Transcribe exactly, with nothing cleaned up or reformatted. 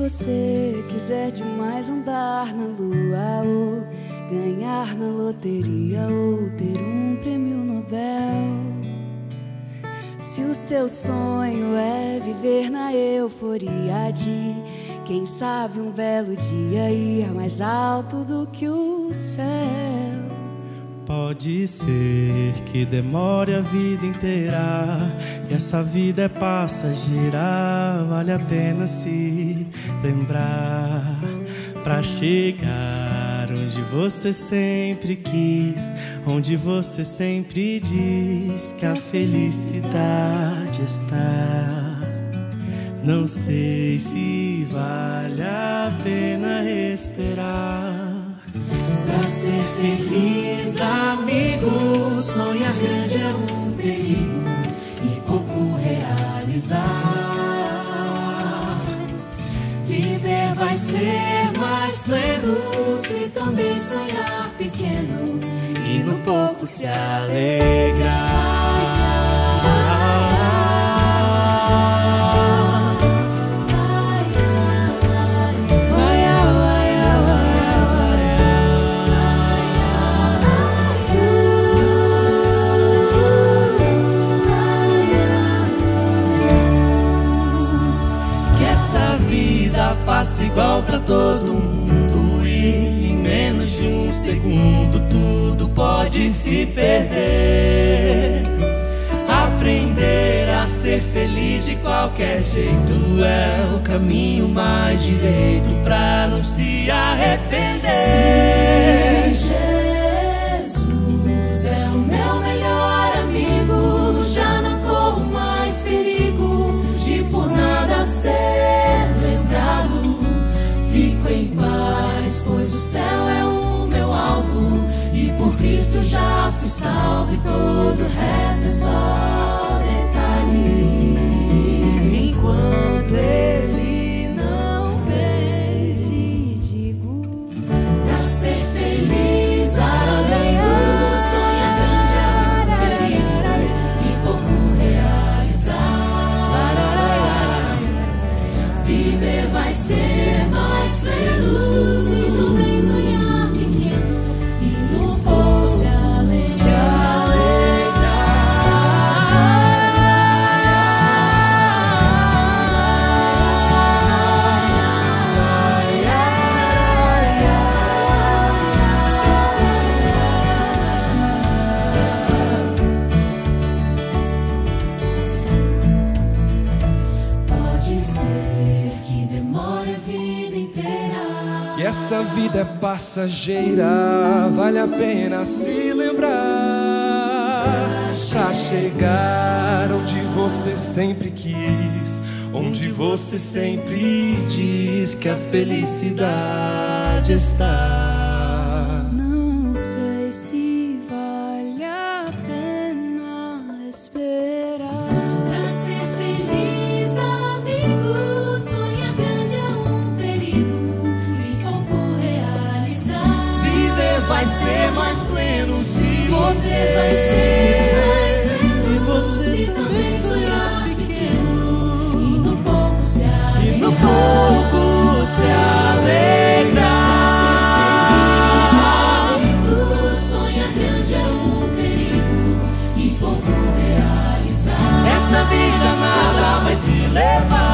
você quiser demais andar na lua, ou ganhar na loteria, ou ter um prêmio Nobel, se o seu sonho é viver na euforia de, quem sabe, um belo dia ir mais alto do que o céu, pode ser que demore a vida inteira, e essa vida é passageira, vale a pena se lembrar, pra chegar onde você sempre quis, onde você sempre diz que a felicidade está. Não sei se vale a pena esperar. Pra ser feliz, amigo, sonhar grande é um perigo e pouco realizar. Viver vai ser mais pleno se também sonhar pequeno e no pouco se alegrar. Passa igual pra todo mundo e em menos de um segundo tudo pode se perder. Aprender a ser feliz de qualquer jeito é o caminho mais direito pra não se arrepender. Se Jesus é o meu melhor amigo, já não corro mais perigo de por nada ser lembrado. Fico em paz, pois o céu é o meu alvo, e por Cristo já fui salvo, e todo o resto é só detalhe. Enquanto Ele não vem, te digo, pra ser feliz, amigo, sonha grande é um perigo e pouco realizar. Viver vai ser mais pleno se também sonhar pequeno e no pouco se Pode ser que demore a vida inteira, e essa vida é passageira, vale a pena se lembrar, pra chegar onde você sempre quis, onde você sempre diz que a felicidade está. não sei se vale a pena esperar. pra ser feliz, amigo, sonha grande é um perigo e pouco realizar. Viver vai ser mais pleno se Você vai ser mais pleno se você se também sonhar pequeno e no pouco se e no alegrar. pouco se alegrar. Amigo, sonha grande é um perigo e pouco realizar. Essa vida nada vai se levar.